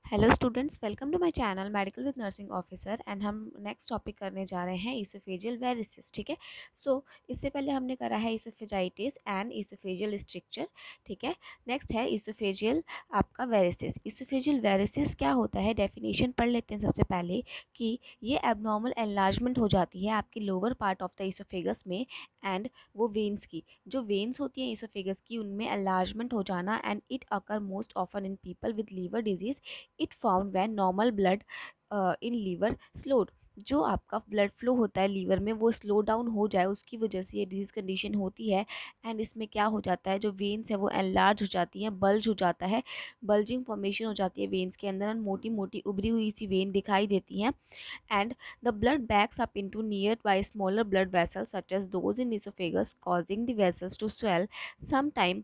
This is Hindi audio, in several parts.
Hello students, welcome to my channel medical with nursing officer. And हम नेक्स्ट टॉपिक करने जा रहे हैं इसोफेजियल वेरिसेस। ठीक है, सो इससे पहले हमने करा है इसोफेजाइटिस एंड इसोफेजियल स्ट्रक्चर। ठीक है, नेक्स्ट है इसोफेजियल आपका वेरिसेस। इसोफेजियल वेरिसेस क्या होता है, डेफिनेशन पढ़ लेते हैं सबसे पहले कि ये एबनॉर्मल एनलार्जमेंट हो जाती है आपकी lower part of the oesophagus में। एंड वो वेन्स की जो वेन्स होती हैं इसोफेगस की, उनमें एनलार्जमेंट हो जाना। And it occur most often in people with liver disease. It found when normal blood in liver slowed. जो आपका ब्लड फ्लो होता है लीवर में वो स्लो डाउन हो जाए, उसकी वजह से ये डिजीज़ कंडीशन होती है। एंड इसमें क्या हो जाता है, जो वेन्स है वो एनलार्ज हो जाती हैं, बल्ज हो जाता है, बल्जिंग फॉर्मेशन हो जाती है वेन्स के अंदर। मोटी मोटी उभरी हुई सी वेन दिखाई देती हैं। And the blood backs up into nearby smaller blood vessels such as those in oesophagus, causing the vessels to swell some time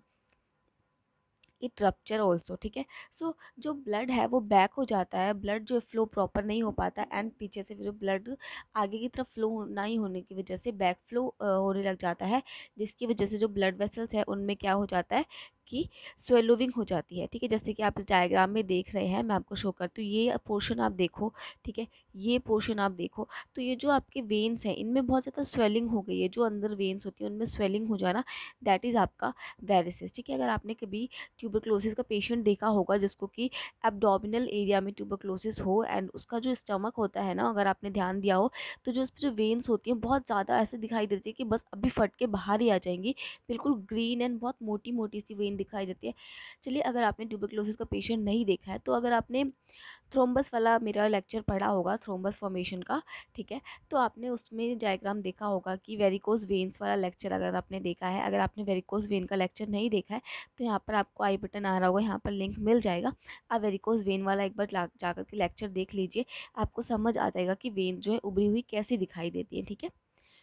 it rupture also. ठीक है, सो जो ब्लड है वो बैक हो जाता है, ब्लड जो फ्लो प्रॉपर नहीं हो पाता। एंड पीछे से फिर ब्लड आगे की तरफ फ्लो नहीं होने की वजह से बैक फ्लो होने लग जाता है, जिसकी वजह से जो ब्लड वेसल्स है उनमें क्या हो जाता है कि स्वेलोविंग हो जाती है। ठीक है, जैसे कि आप इस डायग्राम में देख रहे हैं, मैं आपको शो करती हूँ। ये पोर्शन आप देखो, ठीक है, ये पोर्शन आप देखो, तो ये जो आपके वेन्स हैं इनमें बहुत ज़्यादा स्वेलिंग हो गई है। जो अंदर वेन्स होती है उनमें स्वेलिंग हो जाना, दैट इज़ आपका वेरिसेस। ठीक है, अगर आपने कभी ट्यूबरक्लोसिस का पेशेंट देखा होगा जिसको कि एब्डोमिनल एरिया में ट्यूबरक्लोसिस हो, एंड उसका जो स्टमक होता है ना, अगर आपने ध्यान दिया हो तो जो उस पर जो वेन्स होती हैं बहुत ज़्यादा ऐसे दिखाई देती है कि बस अभी फट के बाहर ही आ जाएंगी। बिल्कुल ग्रीन एंड बहुत मोटी मोटी सी वेन दिखाई देती है। चलिए, अगर आपने ट्यूबरक्लोसिस का पेशेंट नहीं देखा है तो अगर आपने थ्रोम्बस वाला मेरा लेक्चर पढ़ा होगा, थ्रोम्बस फॉर्मेशन का, ठीक है, तो आपने उसमें डायग्राम देखा होगा कि वेरिकोज वेन्स वाला लेक्चर अगर आपने देखा है। अगर आपने वेरिकोज वेन का लेक्चर नहीं देखा है तो यहाँ पर आपको आई बटन आ रहा होगा, यहाँ पर लिंक मिल जाएगा। आप वेरिकोज वेन वाला एक बार जाकर के लेक्चर देख लीजिए, आपको समझ आ जाएगा कि वेन जो है उभरी हुई कैसी दिखाई देती है। ठीक है,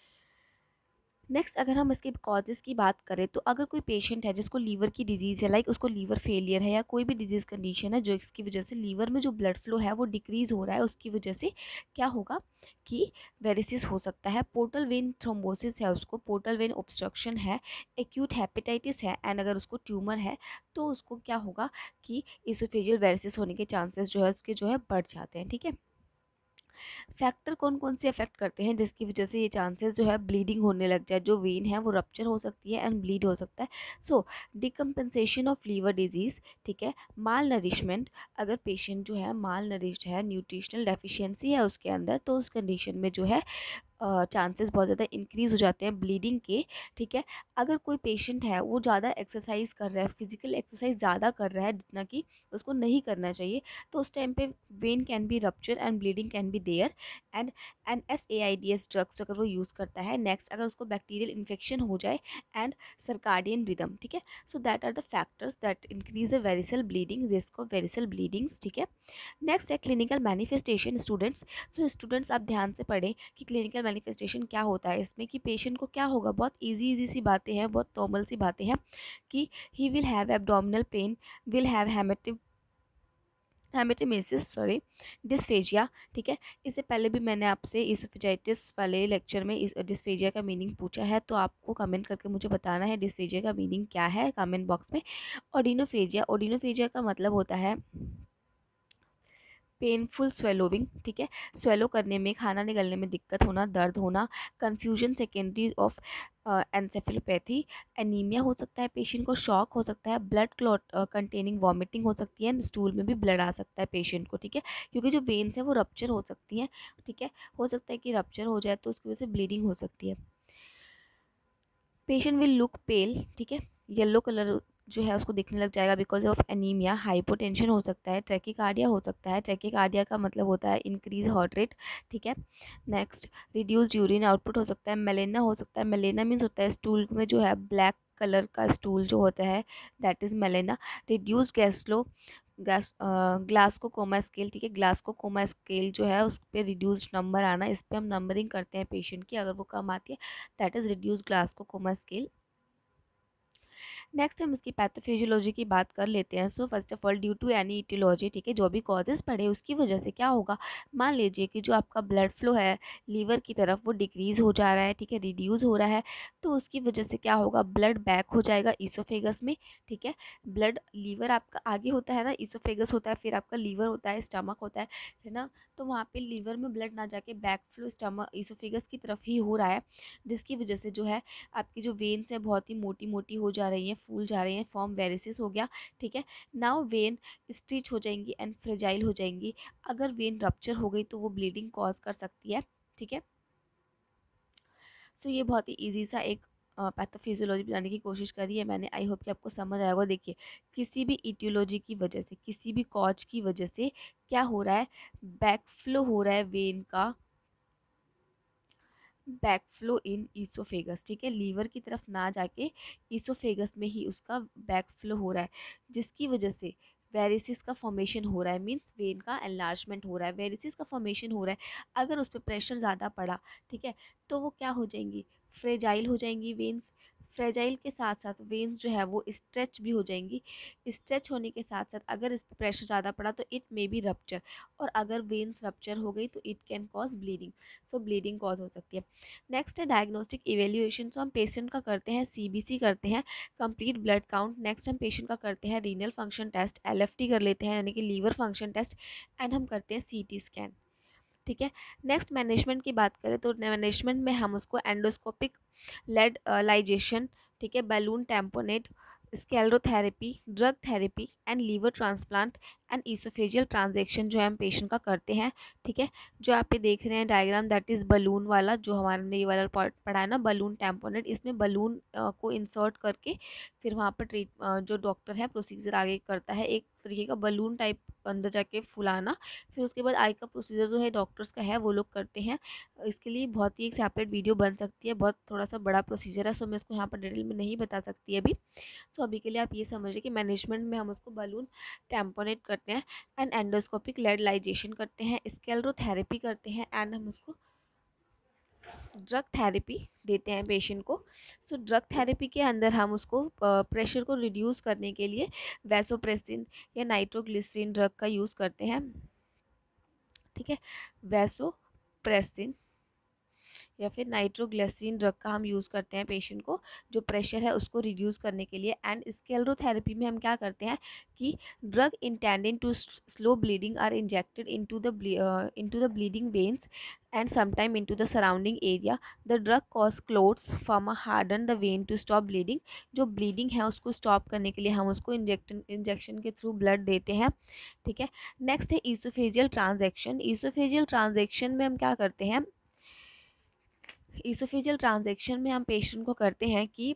नेक्स्ट अगर हम इसके कॉजेज़ की बात करें तो अगर कोई पेशेंट है जिसको लीवर की डिजीज़ है, लाइक उसको लीवर फेलियर है या कोई भी डिजीज़ कंडीशन है जो इसकी वजह से लीवर में जो ब्लड फ्लो है वो डिक्रीज़ हो रहा है, उसकी वजह से क्या होगा कि वेरिसिस हो सकता है। पोर्टल वेन थ्रोम्बोसिस है, उसको पोर्टल वेन ऑब्स्ट्रक्शन है, एक्यूट हेपेटाइटिस है, एंड अगर उसको ट्यूमर है तो उसको क्या होगा कि इसोफेजियल वेरिसिस होने के चांसेस जो है उसके जो है बढ़ जाते हैं। ठीक है, फैक्टर कौन कौन से अफेक्ट करते हैं जिसकी वजह से ये चांसेस जो है ब्लीडिंग होने लग जाए, जो वेन है वो रप्चर हो सकती है एंड ब्लीड हो सकता है। So decompensation of liver disease, ठीक है, माल नरिशमेंट, अगर पेशेंट जो है माल नरिश्ड है, न्यूट्रिशनल डेफिशिएंसी है उसके अंदर, तो उस कंडीशन में जो है चांसेस बहुत ज़्यादा इंक्रीज़ हो जाते हैं ब्लीडिंग के। ठीक है, अगर कोई पेशेंट है वो ज़्यादा एक्सरसाइज कर रहा है, फिजिकल एक्सरसाइज ज़्यादा कर रहा है जितना कि उसको नहीं करना चाहिए, तो उस टाइम पे vein can be rupture and bleeding can be there. And NSAIDs drugs अगर वो यूज़ करता है। नेक्स्ट, अगर उसको बैक्टीरियल इन्फेक्शन हो जाए एंड सर्काडियन रिदम। ठीक है, so that are the factors that increase the variceal bleeding, risk of variceal bleedings. ठीक है, नेक्स्ट है clinical manifestation students. So students आप ध्यान से पढ़ें कि क्लिनिकल मैनिफेस्टेशन क्या होता है इसमें, कि पेशेंट को क्या होगा, बहुत इजी इजी सी बातें हैं, बहुत नॉर्मल सी बातें हैं कि he will have abdominal pain, will have haematemesis, sorry, dysphagia. ठीक है, इससे पहले भी मैंने आपसे इसोफेजाइटिस वाले लेक्चर में इस डिस्फेजिया का मीनिंग पूछा है, तो आपको कमेंट करके मुझे बताना है डिस्फेजिया का मीनिंग क्या है कमेंट बॉक्स में। ओडिनोफेजिया, ओडिनोफेजिया का मतलब होता है पेनफुल स्वेलोविंग। ठीक है, स्वेलो करने में, खाना निकलने में दिक्कत होना, दर्द होना, confusion secondary of encephalopathy, anaemia हो सकता है, पेशेंट को शॉक हो सकता है, ब्लड क्लॉट कंटेनिंग वॉमिटिंग हो सकती है, स्टूल में भी ब्लड आ सकता है पेशेंट को। ठीक है, क्योंकि जो वेन्स है वो रप्चर हो सकती हैं। ठीक है, हो सकता है कि रप्चर हो जाए तो उसकी वजह से ब्लीडिंग हो सकती है। पेशेंट विल लुक पेल, ठीक है, येलो कलर जो है उसको दिखने लग जाएगा बिकॉज ऑफ एनीमिया। हाइपोटेंशन हो सकता है, ट्रैकिकार्डिया हो सकता है, ट्रैकिकार्डिया का मतलब होता है इंक्रीज हार्ट रेट। ठीक है, नेक्स्ट रिड्यूस्ड यूरिन आउटपुट हो सकता है, मेलेना हो सकता है, मेलेना मीन्स होता है स्टूल में जो है ब्लैक कलर का स्टूल जो होता है, that is melaena. Reduce gastro Glasgow coma scale, ठीक है, ग्लासको कोमा स्केल जो है उस पर रिड्यूस्ड नंबर आना, इस पर हम नंबरिंग करते हैं पेशेंट की, अगर वो कम आती है that is reduce Glasgow coma scale. Next हम इसकी पैथोफिजियोलॉजी की बात कर लेते हैं। So first of all due to any aetiology, ठीक है, जो भी कॉजेज़ पड़े उसकी वजह से क्या होगा, मान लीजिए कि जो आपका ब्लड फ्लो है लीवर की तरफ वो डिक्रीज़ हो जा रहा है, ठीक है, रिड्यूस हो रहा है, तो उसकी वजह से क्या होगा, ब्लड बैक हो जाएगा ईसोफेगस में, ठीक है। ब्लड लीवर आपका आगे होता है ना, ईसोफेगस होता है, फिर आपका लीवर होता है, स्टमक होता है ना, तो वहाँ पे लीवर में ब्लड ना जाके बैक फ्लो स्टमक ईसोफेगस की तरफ ही हो रहा है, जिसकी वजह से जो है आपकी जो वेन्स है बहुत ही मोटी मोटी हो जा रही हैं, फूल जा रही हैं, फॉर्म वेरिसिस हो गया, ठीक है। नाउ वेन स्टिच हो जाएंगी एंड फ्रेजाइल हो जाएंगी। अगर वेन रप्चर हो गई तो वो ब्लीडिंग कॉज कर सकती है, ठीक है। सो ये बहुत ही ईजी सा एक पैथोफिजियोलॉजी बनाने की कोशिश करी है मैंने, आई होप कि आपको समझ आएगा। देखिए, किसी भी इटियोलॉजी की वजह से, किसी भी कॉज की वजह से क्या हो रहा है, बैकफ्लो हो रहा है वेन का, बैकफ्लो इन ईसोफेगस, ठीक है, लीवर की तरफ ना जाके ईसोफेगस में ही उसका बैकफ्लो हो रहा है, जिसकी वजह से वेरिसिस का फॉर्मेशन हो रहा है, मींस वेन का एनलार्जमेंट हो रहा है, वेरिसिस का फॉर्मेशन हो रहा है। अगर उस पर प्रेशर ज़्यादा पड़ा, ठीक है, तो वो क्या हो जाएंगी, फ्रेजाइल हो जाएंगी वेन्स। फ्रेजाइल के साथ साथ वेन्स जो है वो स्ट्रेच भी हो जाएंगी। स्ट्रेच होने के साथ साथ अगर इस पर प्रेशर ज़्यादा पड़ा तो इट मे बी रप्चर, और अगर वेन्स रप्चर हो गई तो it can cause bleeding. So bleeding cause हो सकती है। नेक्स्ट है डायग्नोस्टिक इवेल्युएशन। तो हम पेशेंट का करते हैं सीबीसी करते हैं, कंप्लीट ब्लड काउंट। नेक्स्ट हम पेशेंट का करते हैं रीनल फंक्शन टेस्ट, एलएफटी कर लेते हैं यानी कि लीवर फंक्शन टेस्ट, एंड हम करते हैं सीटी स्कैन, ठीक है। नेक्स्ट मैनेजमेंट की बात करें तो मैनेजमेंट में हम उसको एंडोस्कोपिक लेड लाइजेशन, ठीक है, balloon tamponade, sclerotherapy, drug therapy and liver transplant and oesophageal transection जो है हम पेशेंट का करते हैं, ठीक है। जो आप ये देख रहे हैं डायग्राम, दैट इज़ बलून वाला, जो हमारे ये वाला पार्ट पढ़ा है ना, बलून टेम्पोनेट, इसमें बलून को इंसर्ट करके फिर वहाँ पर जो डॉक्टर है प्रोसीजर आगे करता है, एक तरीके का बलून टाइप अंदर जाके फुलाना। फिर उसके बाद आई का प्रोसीजर जो है डॉक्टर्स का है वो लोग करते हैं। इसके लिए बहुत ही एक सेपरेट वीडियो बन सकती है, बहुत थोड़ा सा बड़ा प्रोसीजर है, सो मैं इसको यहाँ पर डिटेल में नहीं बता सकती अभी। सो अभी के लिए आप ये समझिए कि मैनेजमेंट में हम उसको बलून टेम्पोनेट करते हैं एंड एंडोस्कोपिक लेड लाइजेशन करते हैं, स्केलेरोथेरेपी करते हैं एंड हम उसको ड्रग थेरेपी देते हैं पेशेंट को। सो ड्रग थेरेपी के अंदर हम उसको प्रेशर को रिड्यूस करने के लिए वैसोप्रेसिन या नाइट्रोग्लिसरीन ड्रग का यूज़ करते हैं, ठीक है। वैसोप्रेसिन या फिर नाइट्रोग्लिसरीन ड्रग का हम यूज़ करते हैं पेशेंट को, जो प्रेशर है उसको रिड्यूस करने के लिए। एंड स्क्लेरोथेरेपी में हम क्या करते हैं कि drug intending to slow bleeding are injected into the bleeding veins and sometime into the surrounding area. The drug cause clots from harden the vein to stop bleeding. जो ब्लीडिंग है उसको स्टॉप करने के लिए हम उसको इंजेक्शन के थ्रू ब्लड देते हैं, ठीक है। नेक्स्ट है ईसोफेजियल ट्रांजेक्शन। ईसोफेजियल ट्रांजेक्शन में हम क्या करते हैं, ईसोफेजियल ट्रांजैक्शन में हम पेशेंट को करते हैं कि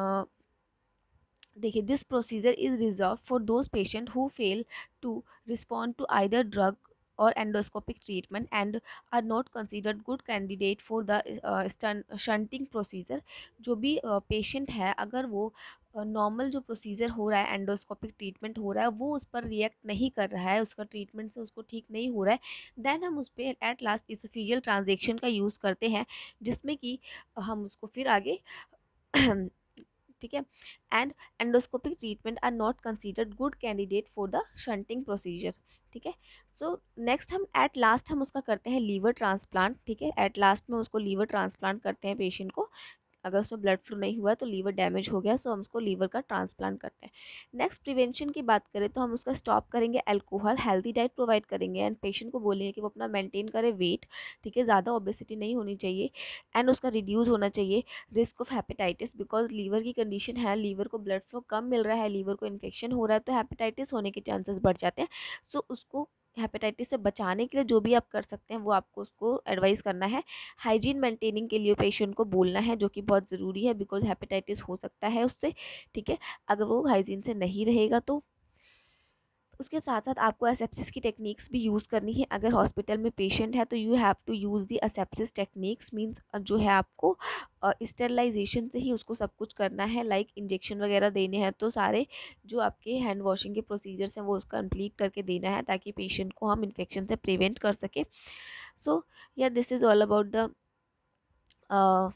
देखिए, this procedure is reserve for those patient who fail to respond to either drug or endoscopic treatment and are not considered good candidate for the shunting procedure. जो भी पेशेंट है, अगर वो नॉर्मल जो प्रोसीजर हो रहा है, एंडोस्कोपिक ट्रीटमेंट हो रहा है, वो उस पर रिएक्ट नहीं कर रहा है, उसका ट्रीटमेंट से उसको ठीक नहीं हो रहा है, देन हम उस पर एट लास्ट इसोफेजियल ट्रांजेक्शन का यूज़ करते हैं, जिसमें कि हम उसको फिर आगे ठीक है। And endoscopic treatment are not considered good candidate for the shunting procedure, ठीक है। सो नेक्स्ट हम एट लास्ट हम उसका करते हैं लीवर ट्रांसप्लांट, ठीक है। एट लास्ट में उसको लीवर ट्रांसप्लांट करते हैं पेशेंट को। अगर उसमें ब्लड फ्लो नहीं हुआ तो लीवर डैमेज हो गया, सो हम उसको लीवर का ट्रांसप्लांट करते हैं। नेक्स्ट प्रिवेंशन की बात करें तो हम उसका स्टॉप करेंगे अल्कोहल, हेल्दी डाइट प्रोवाइड करेंगे एंड पेशेंट को बोलेंगे कि वो अपना मेंटेन करे वेट, ठीक है, ज़्यादा ओबेसिटी नहीं होनी चाहिए एंड उसका रिड्यूस होना चाहिए risk of hepatitis, because liver की कंडीशन है, लीवर को ब्लड फ्लो कम मिल रहा है, लीवर को इन्फेक्शन हो रहा है, तो हेपेटाइटिस होने के चांसेस बढ़ जाते हैं। सो उसको हेपेटाइटिस से बचाने के लिए जो भी आप कर सकते हैं वो आपको उसको एडवाइस करना है। हाइजीन मेंटेनिंग के लिए पेशेंट को बोलना है, जो कि बहुत ज़रूरी है, बिकॉज हेपेटाइटिस हो सकता है उससे, ठीक है, अगर वो हाइजीन से नहीं रहेगा तो। उसके साथ साथ आपको एसेप्सिस की टेक्निक्स भी यूज़ करनी है। अगर हॉस्पिटल में पेशेंट है तो you have to use the asepsis techniques, means जो है आपको स्टेरलाइजेशन से ही उसको सब कुछ करना है, लाइक इंजेक्शन वगैरह देने हैं तो सारे जो आपके हैंड वॉशिंग के प्रोसीजर्स हैं वो उसका कंप्लीट करके देना है, ताकि पेशेंट को हम इन्फेक्शन से प्रिवेंट कर सके। सो या this is all about the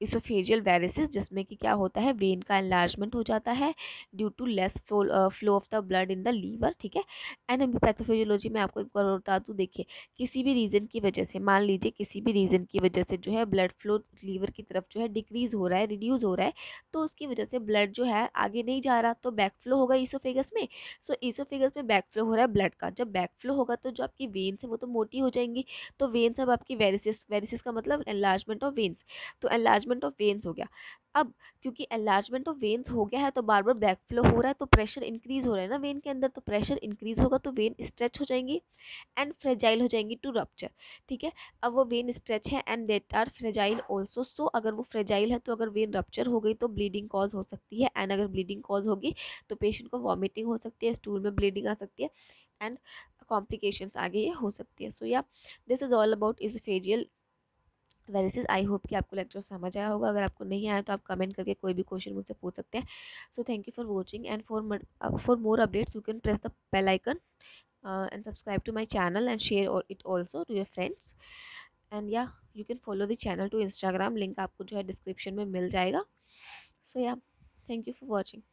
oesophageal varices, जिसमें कि क्या होता है, वेन का एनलार्जमेंट हो जाता है due to less flow of the blood in the liver, ठीक है। एंड अभी पैथोफिजियोलॉजी में आपको एक बार बता दूँ, देखिए किसी भी रीज़न की वजह से, मान लीजिए किसी भी रीज़न की वजह से जो है ब्लड फ्लो लीवर की तरफ जो है डिक्रीज़ हो रहा है, रिड्यूस हो रहा है, तो उसकी वजह से ब्लड जो है आगे नहीं जा रहा, तो बैक फ्लो होगा ईसोफेगस में। सो ईसोफेगस में बैक फ्लो हो रहा है ब्लड का, जब बैक फ्लो होगा तो जो आपकी वेन्स है वो तो मोटी हो जाएंगी, तो वेन्स अब आपकी वेरिसिस, वेरिसिस का मतलब एनलार्जमेंट ऑफ वेन्स, तो एनलार्जमेंट ऑफ वेन्स हो गया। अब क्योंकि एनलार्जमेंट ऑफ वेन्स हो गया है तो बार बार बैक फ्लो हो रहा है, तो प्रेशर इंक्रीज हो रहा है ना वेन के अंदर, तो प्रेशर इंक्रीज होगा तो वेन स्ट्रेच हो जाएंगी एंड फ्रेजाइल हो जाएंगी टू रप्चर, ठीक है। अब वो वेन स्ट्रेच है and that are fragile also, so अगर वो फ्रेजाइल है तो अगर वेन रप्चर हो गई तो ब्लीडिंग कॉज हो सकती है, एंड अगर ब्लीडिंग कॉज होगी तो पेशेंट को वॉमिटिंग हो सकती है, स्टूल में ब्लीडिंग आ सकती है, एंड कॉम्प्लिकेशंस आगे ये हो सकती है। सो या this is all about oesophageal varices. I hope कि आपको लेक्चर समझ आया होगा, अगर आपको नहीं आया तो आप कमेंट करके कोई भी क्वेश्चन मुझसे पूछ सकते हैं। So thank you for watching, and for more updates you can press the bell icon and subscribe to my channel and share it also to your friends, and yeah, you can follow the channel to Instagram, link आपको जो है डिस्क्रिप्शन में मिल जाएगा। So yeah, thank you for watching.